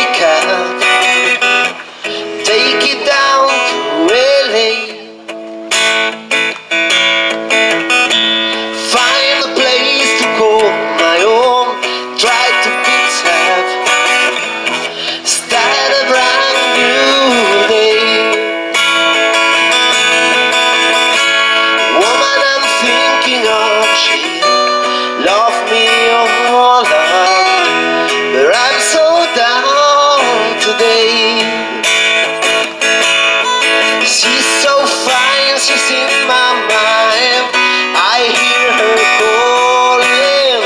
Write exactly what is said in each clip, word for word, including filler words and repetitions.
cab, take it down to L A. Find a place to call my own, try to fix up, start a brand new day. Woman I'm thinking of, she loved me all up, but I'm so down today. She's so fine, she's in my mind, I hear her calling.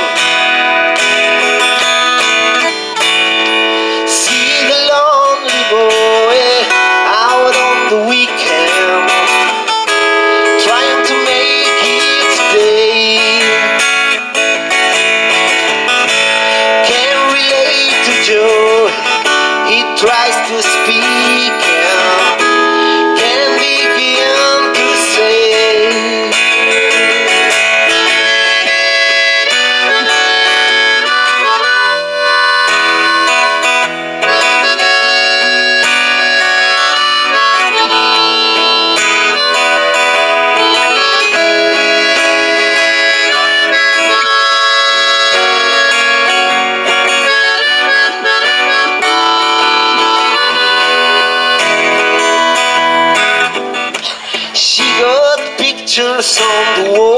See the lonely boy out on the weekend, trying to make it today. Can't relate to Joe, he tries to speak and can't begin to say. She got pictures on the wall.